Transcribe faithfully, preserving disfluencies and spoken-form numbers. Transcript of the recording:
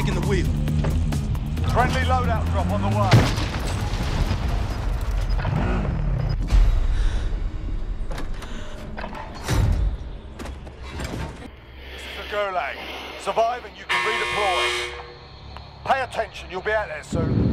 taking the wheel. Friendly loadout drop on the way. This is the Gulag. Survive and you can redeploy. Pay attention, you'll be out there soon.